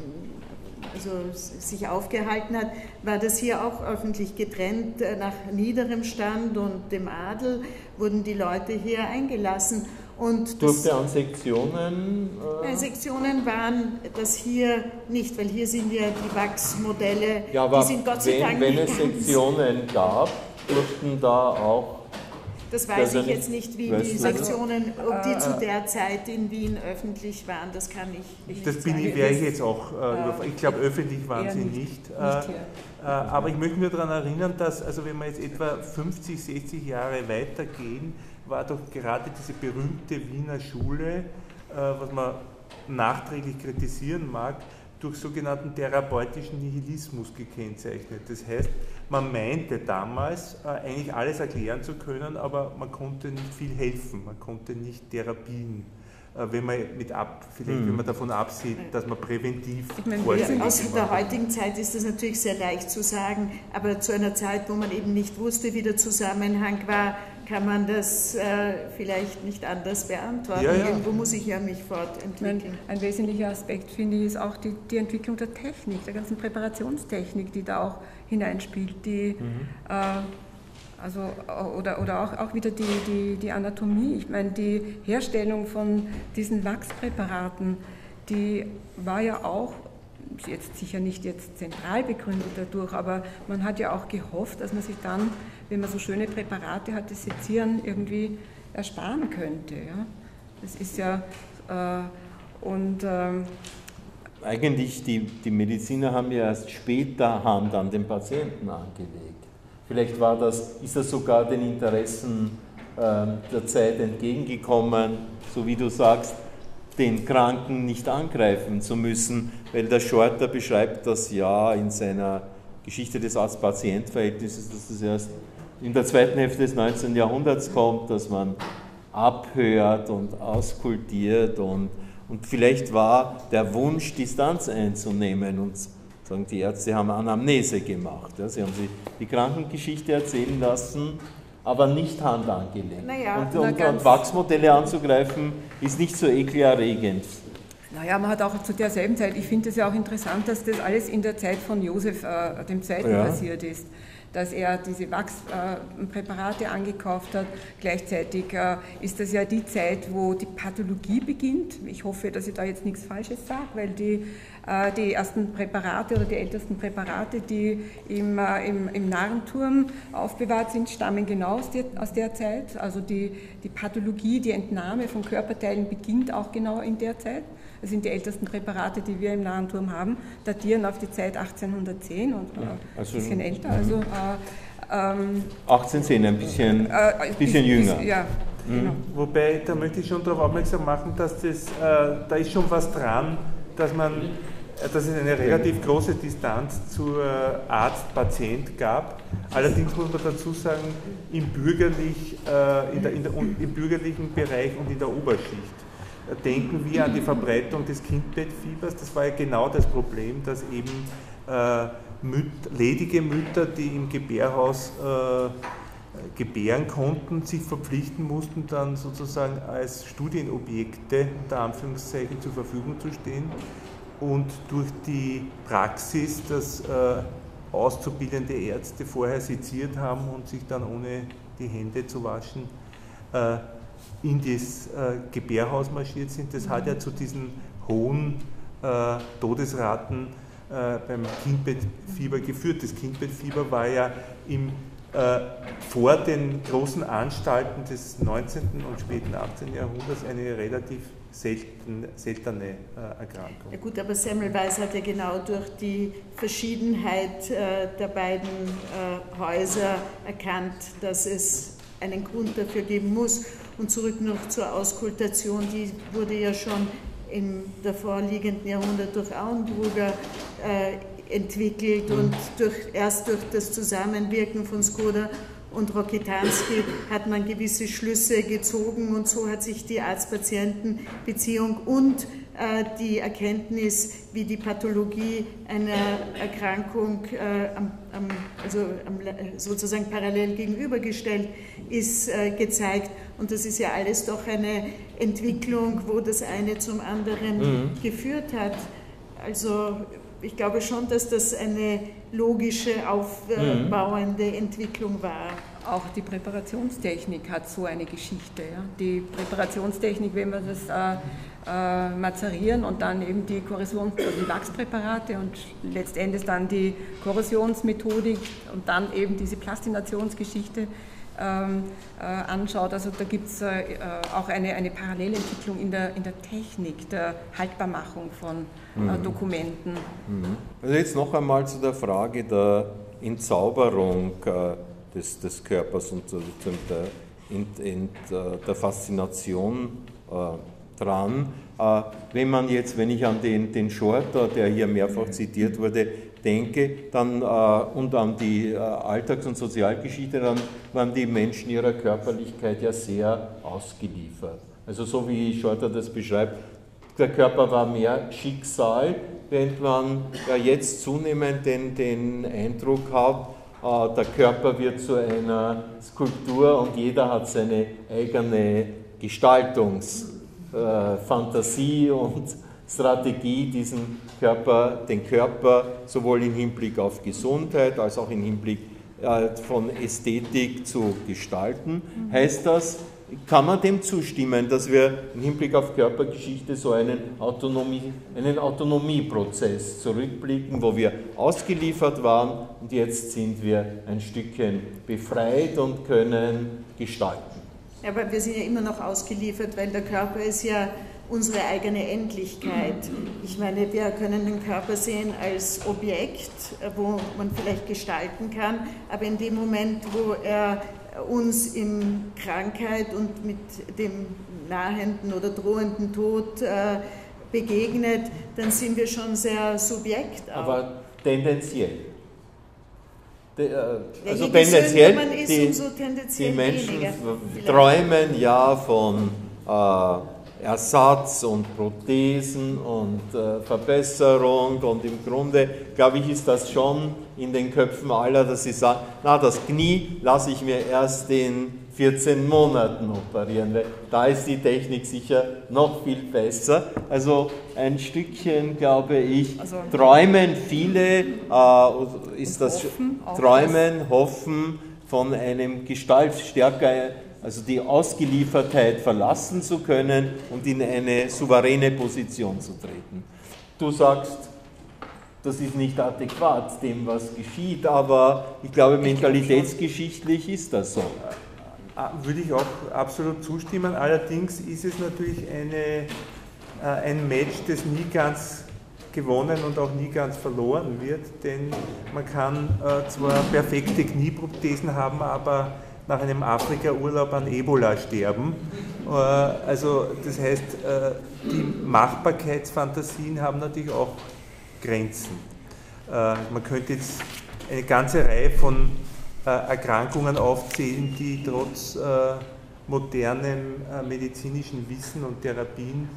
also sich aufgehalten hat, war das hier auch öffentlich getrennt. Nach niederem Stand und dem Adel wurden die Leute hier eingelassen. Und durfte an Sektionen? Äh, Sektionen waren das hier nicht, weil hier sind ja die Wachsmodelle, ja, aber die sind Gott sei wenn, Dank wenn nicht es ganz. Sektionen gab, durften da auch... Das weiß ich jetzt nicht, wie die Sektionen, ob die äh, zu der Zeit in Wien öffentlich waren, das kann ich nicht Das bin ich, wäre ich jetzt auch, äh, ich glaube öffentlich waren sie nicht. nicht äh, äh, aber ich möchte mir daran erinnern, dass, also wenn wir jetzt etwa fünfzig, sechzig Jahre weitergehen, war doch gerade diese berühmte Wiener Schule, äh, was man nachträglich kritisieren mag, durch sogenannten therapeutischen Nihilismus gekennzeichnet. Das heißt, man meinte damals äh, eigentlich alles erklären zu können, aber man konnte nicht viel helfen, man konnte nicht Therapien, äh, wenn man mit ab, vielleicht mhm. wenn man davon absieht, dass man präventiv vorsorgt. Aus der heutigen Zeit ist das natürlich sehr leicht zu sagen, aber zu einer Zeit, wo man eben nicht wusste, wie der Zusammenhang war, kann man das äh, vielleicht nicht anders beantworten. Ja, ja. Irgendwo muss ich ja mich fortentwickeln. Ein, ein wesentlicher Aspekt, finde ich, ist auch die, die Entwicklung der Technik, der ganzen Präparationstechnik, die da auch hineinspielt, die, mhm. äh, also, oder, oder auch, auch wieder die, die, die Anatomie. Ich meine, die Herstellung von diesen Wachspräparaten, die war ja auch jetzt sicher nicht jetzt zentral begründet dadurch, aber man hat ja auch gehofft, dass man sich dann, wenn man so schöne Präparate hat, das Sezieren irgendwie ersparen könnte. Ja? Das ist ja, äh, und äh, eigentlich die, die Mediziner haben ja erst später Hand an den Patienten angelegt. Vielleicht war das, ist das sogar den Interessen äh, der Zeit entgegengekommen, so wie du sagst, den Kranken nicht angreifen zu müssen, weil der Shorter beschreibt das ja in seiner Geschichte des Arzt-Patient-Verhältnisses, dass das erst in der zweiten Hälfte des neunzehnten Jahrhunderts kommt, dass man abhört und auskultiert und, und vielleicht war der Wunsch, Distanz einzunehmen und sagen, die Ärzte haben Anamnese gemacht. Ja, sie haben sich die Krankengeschichte erzählen lassen, aber nicht Hand angelegt. Naja, und, na und, und Wachsmodelle anzugreifen, ist nicht so ekelerregend. Naja, man hat auch zu derselben Zeit, ich finde es ja auch interessant, dass das alles in der Zeit von Josef äh, dem Zweiten ja. passiert ist. Dass er diese Wachspräparate äh, angekauft hat. Gleichzeitig äh, ist das ja die Zeit, wo die Pathologie beginnt. Ich hoffe, dass ich da jetzt nichts Falsches sage, weil die, äh, die ersten Präparate oder die ältesten Präparate, die im, äh, im, im Narrenturm aufbewahrt sind, stammen genau aus der, aus der Zeit. Also die, die Pathologie, die Entnahme von Körperteilen beginnt auch genau in der Zeit. Das sind die ältesten Präparate, die wir im Narrenturm haben, datieren auf die Zeit achtzehnhundertzehn und äh, also, ein bisschen älter. Also, äh, ähm, achtzehnhundertzehn, ein bisschen, äh, bisschen bis, jünger. Bis, ja, mhm. genau. Wobei, da möchte ich schon darauf aufmerksam machen, dass das, äh, da ist schon was dran, dass, man, äh, dass es eine relativ große Distanz zu äh, Arzt-Patient gab. Allerdings muss man dazu sagen, im, bürgerlich, äh, in der, in der, im bürgerlichen Bereich und in der Oberschicht. Denken wir an die Verbreitung des Kindbettfiebers. Das war ja genau das Problem, dass eben äh, Müt ledige Mütter, die im Gebärhaus äh, gebären konnten, sich verpflichten mussten, dann sozusagen als Studienobjekte unter Anführungszeichen zur Verfügung zu stehen. Und durch die Praxis, dass äh, auszubildende Ärzte vorher seziert haben und sich dann ohne die Hände zu waschen, äh, in das äh, Gebärhaus marschiert sind. Das hat ja zu diesen hohen äh, Todesraten äh, beim Kindbettfieber geführt. Das Kindbettfieber war ja im, äh, vor den großen Anstalten des neunzehnten und späten achtzehnten Jahrhunderts eine relativ selten, seltene äh, Erkrankung. Ja gut, aber Semmelweis hat ja genau durch die Verschiedenheit äh, der beiden äh, Häuser erkannt, dass es einen Grund dafür geben muss. Und zurück noch zur Auskultation, die wurde ja schon im davorliegenden Jahrhundert durch Auenbrugger äh, entwickelt und durch, erst durch das Zusammenwirken von Skoda und Rokitansky hat man gewisse Schlüsse gezogen und so hat sich die Arzt-Patienten-Beziehung und äh, die Erkenntnis, wie die Pathologie einer Erkrankung äh, am, am, also am, sozusagen parallel gegenübergestellt ist, äh, gezeigt. Und das ist ja alles doch eine Entwicklung, wo das eine zum anderen mhm. geführt hat. Also ich glaube schon, dass das eine logische, aufbauende mhm. Entwicklung war. Auch die Präparationstechnik hat so eine Geschichte. Ja? Die Präparationstechnik, wenn wir das äh, äh, mazerieren und dann eben die Korrosions-, also die Wachspräparate und letztendlich dann die Korrosionsmethodik und dann eben diese Plastinationsgeschichte ähm, äh, anschaut. Also da gibt es äh, auch eine, eine Parallelentwicklung in der, in der Technik der Haltbarmachung von mhm. äh, Dokumenten. Mhm. Also jetzt noch einmal zu der Frage der Entzauberung äh, Des, des Körpers und der, in, in, der Faszination äh, dran. Äh, wenn man jetzt, wenn ich an den, den Shorter, der hier mehrfach zitiert wurde, denke, dann, äh, und an die äh, Alltags- und Sozialgeschichte, dann waren die Menschen ihrer Körperlichkeit ja sehr ausgeliefert. Also so wie Shorter das beschreibt, der Körper war mehr Schicksal, während man ja jetzt zunehmend den, den Eindruck hat, der Körper wird zu einer Skulptur und jeder hat seine eigene Gestaltungsfantasie und Strategie, diesen Körper, den Körper sowohl im Hinblick auf Gesundheit als auch im Hinblick von Ästhetik zu gestalten. Heißt das, kann man dem zustimmen, dass wir im Hinblick auf Körpergeschichte so einen, Autonomie, einen Autonomieprozess zurückblicken, wo wir ausgeliefert waren und jetzt sind wir ein Stückchen befreit und können gestalten? Ja, aber wir sind ja immer noch ausgeliefert, weil der Körper ist ja unsere eigene Endlichkeit. Ich meine, wir können den Körper sehen als Objekt, wo man vielleicht gestalten kann, aber in dem Moment, wo er uns in Krankheit und mit dem nahenden oder drohenden Tod äh, begegnet, dann sind wir schon sehr Subjekt. Auch. Aber tendenziell. De, äh, ja, also je tendenziell, man ist, die, umso tendenziell die Menschen weniger, träumen ja von äh, Ersatz und Prothesen und äh, Verbesserung, und im Grunde, glaube ich, ist das schon in den Köpfen aller, dass sie sagen, na, das Knie lasse ich mir erst in vierzehn Monaten operieren, weil da ist die Technik sicher noch viel besser. Also ein Stückchen, glaube ich, also träumen viele, äh, ist das hoffen, Träumen, Hoffen von einem Gestaltstärker, also die Ausgeliefertheit verlassen zu können und in eine souveräne Position zu treten. Du sagst, das ist nicht adäquat dem, was geschieht, aber ich glaube, mentalitätsgeschichtlich ist das so. Würde ich auch absolut zustimmen. Allerdings ist es natürlich eine, ein Match, das nie ganz gewonnen und auch nie ganz verloren wird, denn man kann zwar perfekte Knieprothesen haben, aber nach einem Afrika-Urlaub an Ebola sterben. Also das heißt, die Machbarkeitsfantasien haben natürlich auch Grenzen. Man könnte jetzt eine ganze Reihe von Erkrankungen aufzählen, die trotz modernem medizinischen Wissen und Therapien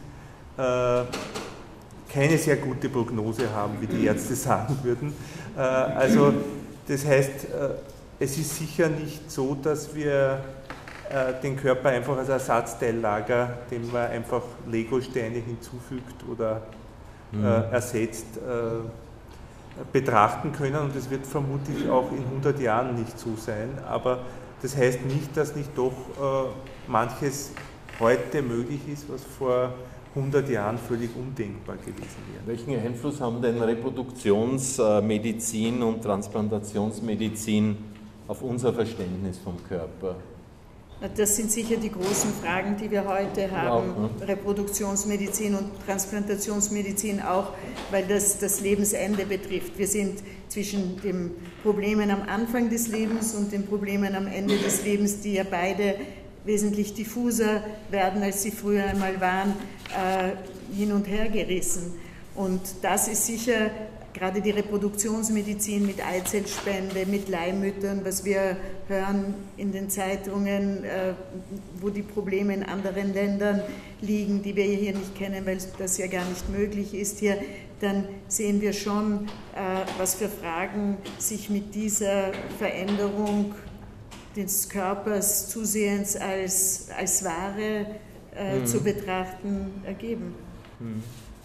keine sehr gute Prognose haben, wie die Ärzte sagen würden. Also das heißt, es ist sicher nicht so, dass wir äh, den Körper einfach als Ersatzteillager, dem man einfach Legosteine hinzufügt oder mhm. äh, ersetzt, äh, betrachten können. Und das wird vermutlich auch in hundert Jahren nicht so sein. Aber das heißt nicht, dass nicht doch äh, manches heute möglich ist, was vor hundert Jahren völlig undenkbar gewesen wäre. Welchen Einfluss haben denn Reproduktionsmedizin und Transplantationsmedizin auf unser Verständnis vom Körper? Das sind sicher die großen Fragen, die wir heute haben. Auch, ne? Reproduktionsmedizin und Transplantationsmedizin auch, weil das das Lebensende betrifft. Wir sind zwischen den Problemen am Anfang des Lebens und den Problemen am Ende des Lebens, die ja beide wesentlich diffuser werden, als sie früher einmal waren, äh, hin und her gerissen. Und das ist sicher gerade die Reproduktionsmedizin mit Eizellspende, mit Leihmüttern, was wir hören in den Zeitungen, äh, wo die Probleme in anderen Ländern liegen, die wir hier nicht kennen, weil das ja gar nicht möglich ist hier, dann sehen wir schon, äh, was für Fragen sich mit dieser Veränderung des Körpers zusehends als, als Ware äh, mhm. zu betrachten ergeben. Mhm.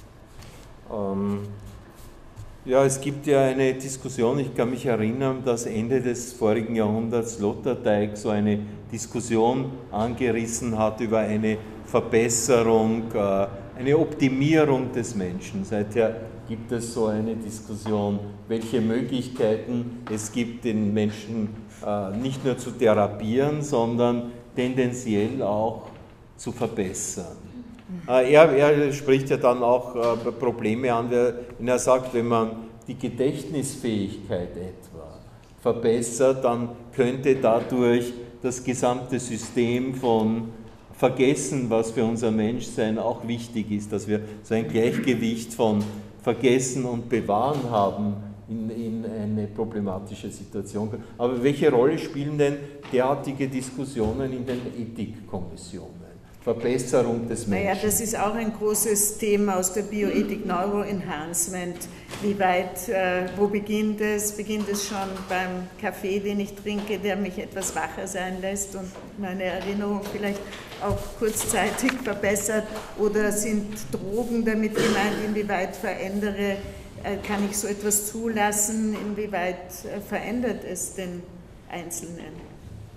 Ähm. Ja, es gibt ja eine Diskussion, ich kann mich erinnern, dass Ende des vorigen Jahrhunderts Sloterdijk so eine Diskussion angerissen hat über eine Verbesserung, eine Optimierung des Menschen. Seither gibt es so eine Diskussion, welche Möglichkeiten es gibt, den Menschen nicht nur zu therapieren, sondern tendenziell auch zu verbessern. Er, er spricht ja dann auch äh, Probleme an, wenn er sagt, wenn man die Gedächtnisfähigkeit etwa verbessert, dann könnte dadurch das gesamte System von Vergessen, was für unser Menschsein auch wichtig ist, dass wir so ein Gleichgewicht von Vergessen und Bewahren haben, in, in eine problematische Situation. Aber welche Rolle spielen denn derartige Diskussionen in den Ethikkommissionen? Verbesserung des Menschen. Naja, das ist auch ein großes Thema aus der Bioethik, Neuroenhancement. Wie weit, äh, wo beginnt es? Beginnt es schon beim Kaffee, den ich trinke, der mich etwas wacher sein lässt und meine Erinnerung vielleicht auch kurzzeitig verbessert? Oder sind Drogen damit gemeint? Inwieweit verändere, äh, kann ich so etwas zulassen? Inwieweit äh, verändert es den Einzelnen?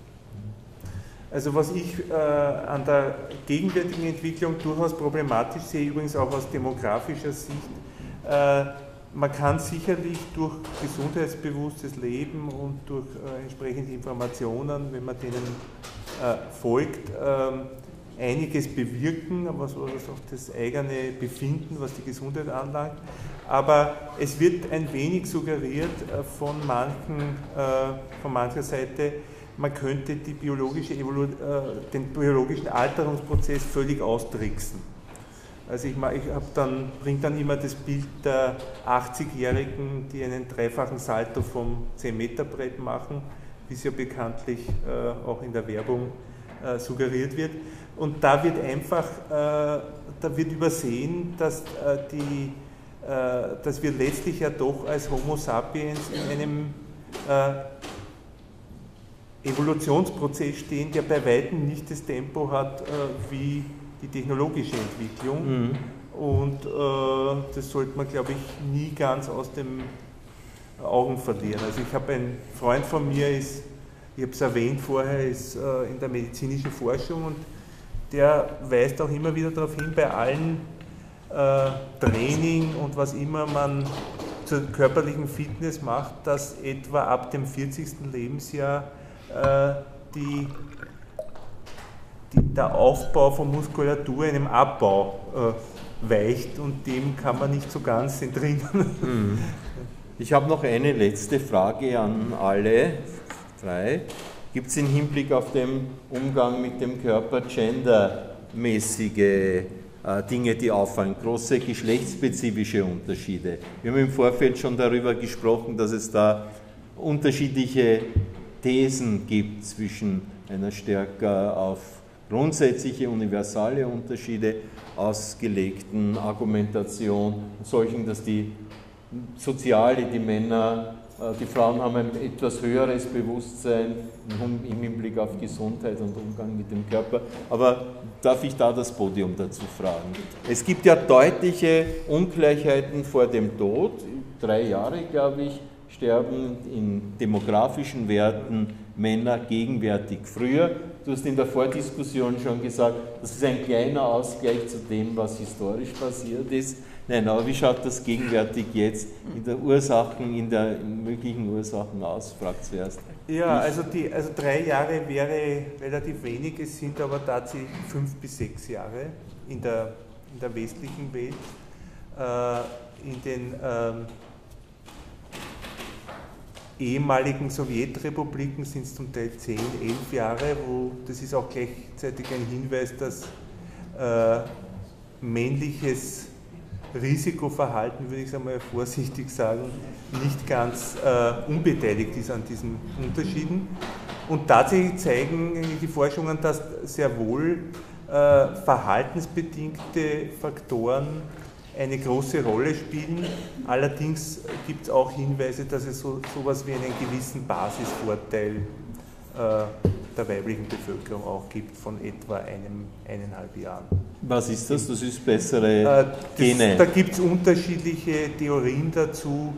Also was ich äh, an der gegenwärtigen Entwicklung durchaus problematisch sehe, übrigens auch aus demografischer Sicht, äh, man kann sicherlich durch gesundheitsbewusstes Leben und durch äh, entsprechende Informationen, wenn man denen äh, folgt, äh, einiges bewirken, was, was auch das eigene Befinden, was die Gesundheit anlangt. Aber es wird ein wenig suggeriert von, manchen, von mancher Seite, man könnte die biologische Evolu den biologischen Alterungsprozess völlig austricksen. Also ich, ich dann, bringe dann immer das Bild der achtzigjährigen, die einen dreifachen Salto vom zehn Meter Brett machen, wie es ja bekanntlich äh, auch in der Werbung äh, suggeriert wird. Und da wird einfach, äh, da wird übersehen, dass, äh, die, äh, dass wir letztlich ja doch als Homo sapiens in einem äh, Evolutionsprozess stehen, der bei weitem nicht das Tempo hat äh, wie die technologische Entwicklung. Mhm. Und äh, das sollte man, glaube ich, nie ganz aus den Augen verlieren. Also ich habe einen Freund von mir, ist, ich habe es erwähnt vorher, ist äh, in der medizinischen Forschung und der weist auch immer wieder darauf hin, bei allen äh, Training und was immer man zur körperlichen Fitness macht, dass etwa ab dem vierzigsten Lebensjahr äh, die Die, der Aufbau von Muskulatur einem Abbau äh, weicht und dem kann man nicht so ganz entrinnen. Ich habe noch eine letzte Frage an alle drei. Gibt es im Hinblick auf den Umgang mit dem Körper gendermäßige äh, Dinge, die auffallen, große geschlechtsspezifische Unterschiede? Wir haben im Vorfeld schon darüber gesprochen, dass es da unterschiedliche Thesen gibt zwischen einer stärker auf grundsätzliche, universale Unterschiede ausgelegten Argumentation, solchen, dass die Soziale, die Männer, die Frauen haben ein etwas höheres Bewusstsein im Hinblick auf Gesundheit und Umgang mit dem Körper. Aber darf ich da das Podium dazu fragen? Es gibt ja deutliche Ungleichheiten vor dem Tod. Drei Jahre, glaube ich, sterben in demografischen Werten Männer gegenwärtig früher. Du hast in der Vordiskussion schon gesagt, das ist ein kleiner Ausgleich zu dem, was historisch passiert ist. Nein, aber wie schaut das gegenwärtig jetzt in der Ursachen, in der in möglichen Ursachen aus? Fragt zuerst. Ja, also, die, also drei Jahre wäre relativ wenig, es sind aber tatsächlich fünf bis sechs Jahre in der, in der westlichen Welt. Äh, in den ähm, ehemaligen Sowjetrepubliken sind es zum Teil zehn, elf Jahre, wo das ist auch gleichzeitig ein Hinweis, dass äh, männliches Risikoverhalten, würde ich einmal vorsichtig sagen, nicht ganz äh, unbeteiligt ist an diesen Unterschieden. Und tatsächlich zeigen die Forschungen, dass sehr wohl äh, verhaltensbedingte Faktoren eine große Rolle spielen. Allerdings gibt es auch Hinweise, dass es so etwas wie einen gewissen Basisvorteil äh, der weiblichen Bevölkerung auch gibt von etwa einem, eineinhalb Jahren. Was ist das? Das ist bessere äh, das, Gene. Da gibt es unterschiedliche Theorien dazu,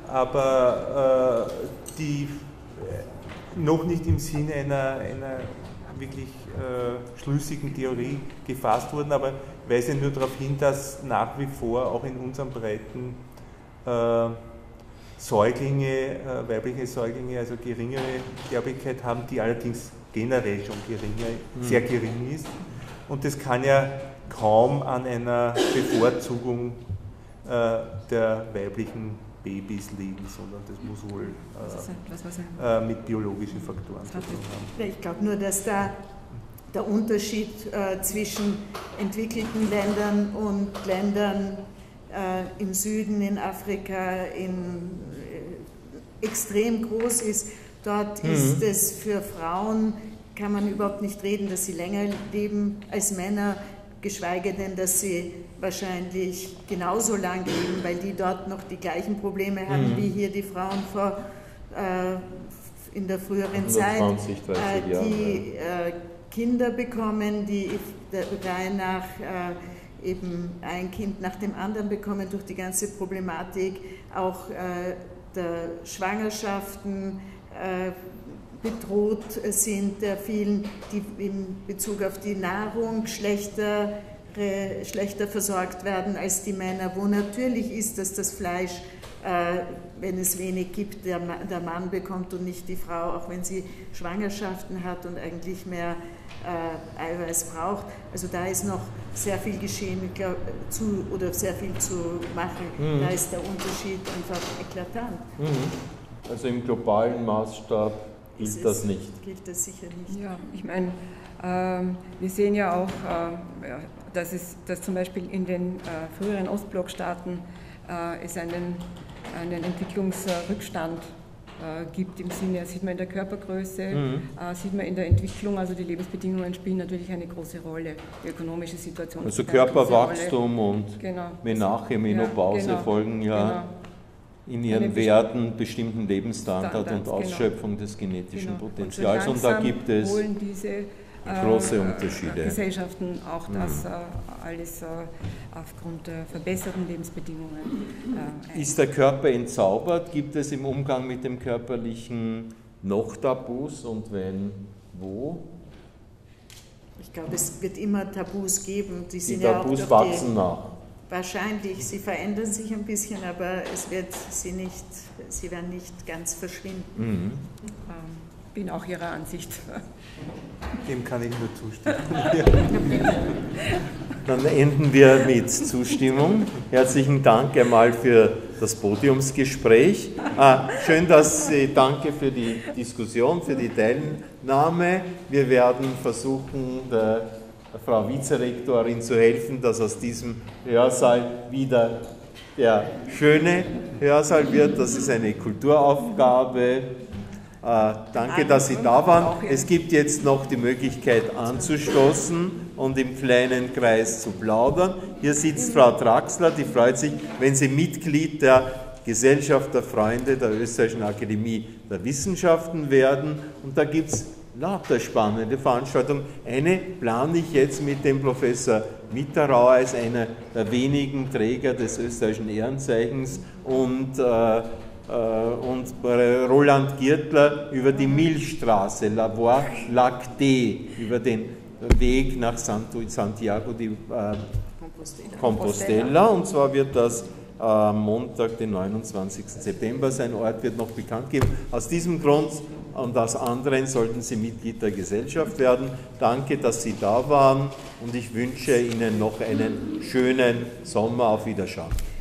aber äh, die noch nicht im Sinne einer, einer wirklich äh, schlüssigen Theorie gefasst wurden, aber weise nur darauf hin, dass nach wie vor auch in unseren Breiten äh, Säuglinge, äh, weibliche Säuglinge, also geringere Sterblichkeit haben, die allerdings generell schon geringer, mhm. sehr gering ist. Und das kann ja kaum an einer Bevorzugung äh, der weiblichen Babys liegen, sondern das muss wohl äh, äh, mit biologischen Faktoren zu tun haben. Ich glaube nur, dass da der Unterschied äh, zwischen entwickelten Ländern und Ländern äh, im Süden, in Afrika, in, äh, extrem groß ist. Dort mhm. ist es für Frauen, kann man überhaupt nicht reden, dass sie länger leben als Männer, geschweige denn, dass sie wahrscheinlich genauso lang leben, weil die dort noch die gleichen Probleme haben mhm. wie hier die Frauen vor, äh, in der früheren Zeit, äh, die äh, Kinder bekommen, die der Reihe nach äh, eben ein Kind nach dem anderen bekommen durch die ganze Problematik, auch äh, der Schwangerschaften äh, bedroht sind, der vielen, die in Bezug auf die Nahrung schlechter schlechter versorgt werden als die Männer, wo natürlich ist, dass das Fleisch, äh, wenn es wenig gibt, der, der Mann bekommt und nicht die Frau, auch wenn sie Schwangerschaften hat und eigentlich mehr äh, Eiweiß braucht. Also da ist noch sehr viel geschehen, glaub, zu, oder sehr viel zu machen. Mhm. Da ist der Unterschied einfach eklatant. Mhm. Also im globalen Maßstab gilt es, das nicht. Gilt das sicher nicht. Ja, ich meine, ähm, wir sehen ja auch, äh, ja, dass, es, dass zum Beispiel in den äh, früheren Ostblockstaaten äh, es einen, einen Entwicklungsrückstand äh, gibt im Sinne, das sieht man in der Körpergröße, mhm. äh, sieht man in der Entwicklung, also die Lebensbedingungen spielen natürlich eine große Rolle, die ökonomische Situation. Also Körperwachstum und genau. Menarche, Menopause ja, genau. folgen ja genau. in ihren Werten bestimmten Lebensstandard Standards, und Ausschöpfung genau. des genetischen genau. Potenzials. Und, so und da gibt es holen diese große Unterschiede. Gesellschaften auch das äh, alles äh, aufgrund der verbesserten Lebensbedingungen. Äh, Ist der Körper entzaubert? Gibt es im Umgang mit dem Körperlichen noch Tabus und wenn, wo? Ich glaube, es wird immer Tabus geben. Die, sind die Tabus ja auch wachsen die, nach. Wahrscheinlich, sie verändern sich ein bisschen, aber es wird sie nicht, sie werden nicht ganz verschwinden. Mhm. Ähm, bin auch Ihrer Ansicht. Dem kann ich nur zustimmen. Dann enden wir mit Zustimmung. Herzlichen Dank einmal für das Podiumsgespräch. Ah, schön, dass Sie, danke für die Diskussion, für die Teilnahme. Wir werden versuchen, der Frau Vizerektorin zu helfen, dass aus diesem Hörsaal wieder der schöne Hörsaal wird. Das ist eine Kulturaufgabe. Äh, danke, dass Sie da waren. Es gibt jetzt noch die Möglichkeit anzustoßen und im kleinen Kreis zu plaudern. Hier sitzt Frau Draxler, die freut sich, wenn sie Mitglied der Gesellschaft der Freunde der Österreichischen Akademie der Wissenschaften werden. Und da gibt es lauter spannende Veranstaltungen. Eine plane ich jetzt mit dem Professor Mitterauer als einer der wenigen Träger des österreichischen Ehrenzeichens und äh, und Roland Giertler über die Milchstraße, La Voie Lactée, über den Weg nach Santiago de äh, Compostela. Und zwar wird das am äh, Montag, den neunundzwanzigsten September sein. Ort wird noch bekannt geben. Aus diesem Grund und aus anderen sollten Sie Mitglied der Gesellschaft werden. Danke, dass Sie da waren und ich wünsche Ihnen noch einen schönen Sommer. Auf Wiedersehen.